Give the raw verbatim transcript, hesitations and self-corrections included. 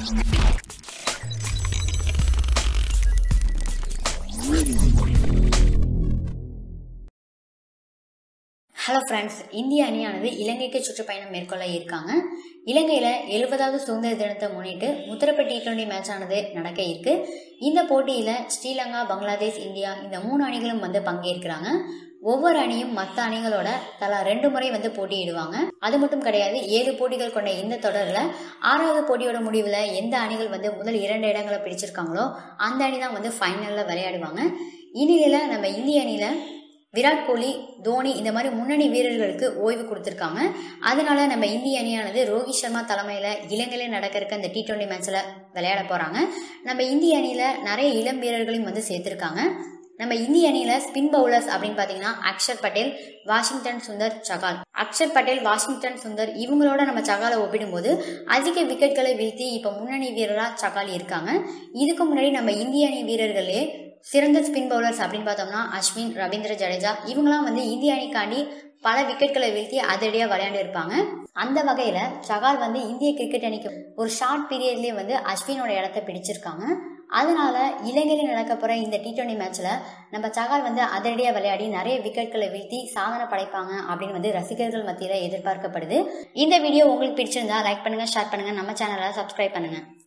Hello friends, இந்திய அணியானது இலங்கைக்கு சுற்றுப்பயணம் மேற்கொள்ள இருக்காங்க. இலங்கையில் எழுபதாவது சுதந்திர தினத்தை முன்னிட்டு முத்தரப்பு டி டுவெண்டி மேட்ச் ஆனது நடக்க இருக்கு. இந்த போட்டியில் ஸ்ரீலங்கா, பங்களாதேஷ், இந்தியா இந்த மூணு அணிகளும் வந்து பங்கேற்கிறாங்க. ஒவ்வொரு அணியும் மற்ற அணிகளோட தலா ரெண்டு முறை வந்து போட்டியிடுவாங்க. அது மட்டும் கிடையாது, ஏழு போட்டிகள் கொண்ட இந்த தொடரில் ஆறாவது போட்டியோட முடிவில் எந்த அணிகள் வந்து முதல் இரண்டு இடங்களை பிடிச்சிருக்காங்களோ அந்த அணி தான் வந்து ஃபைனலில் விளையாடுவாங்க. இந்நிலையில் நம்ம இந்திய அணியில் விராட் கோலி, தோனி இந்த மாதிரி முன்னணி வீரர்களுக்கு ஓய்வு கொடுத்துருக்காங்க. அதனால நம்ம இந்திய அணியானது ரோஹித் சர்மா தலைமையில் இலங்கையில் நடக்க இருக்க இந்த டி டுவெண்டி மேட்ச்சில் விளையாட போகிறாங்க. நம்ம இந்திய அணியில் நிறைய இளம் வீரர்களையும் வந்து சேர்த்துருக்காங்க. நம்ம இந்திய அணியில் ஸ்பின் பவுலர்ஸ் அப்படின்னு பார்த்தீங்கன்னா அக்ஷர் பட்டேல், வாஷிங்டன் சுந்தர், சகால். அக்ஷர் பட்டேல், வாஷிங்டன் சுந்தர் இவங்களோட நம்ம சகாலை ஒப்பிடும்போது அதிக விக்கெட்களை வீழ்த்தி இப்போ முன்னணி வீரராக சகால் இருக்காங்க. இதுக்கு முன்னாடி நம்ம இந்திய அணி வீரர்களே சிறந்த ஸ்பின் பவுலர்ஸ் அப்படின்னு பார்த்தோம்னா அஸ்வின், ரவீந்திர ஜடேஜா இவங்களாம் வந்து இந்திய அணிக்காண்டி பல விக்கெட்களை வீழ்த்தி அதிரடியாக விளையாண்டு இருப்பாங்க. அந்த வகையில் சகால் வந்து இந்திய கிரிக்கெட் அணிக்கு ஒரு ஷார்ட் பீரியட்லேயே வந்து அஸ்வினோட இடத்த பிடிச்சிருக்காங்க. அதனால இலங்கையில் நடக்க போகிற இந்த டி டுவெண்டி மேட்ச்சில் நம்ம சகால் வந்து அதிரடியாக விளையாடி நிறைய விக்கெட்களை வீழ்த்தி சாதனை படைப்பாங்க அப்படின்னு வந்து ரசிகர்கள் மத்தியில் எதிர்பார்க்கப்படுது. இந்த வீடியோ உங்களுக்கு பிடிச்சிருந்தா லைக் பண்ணுங்கள், ஷேர் பண்ணுங்கள், நம்ம சேனலை சப்ஸ்கிரைப் பண்ணுங்கள்.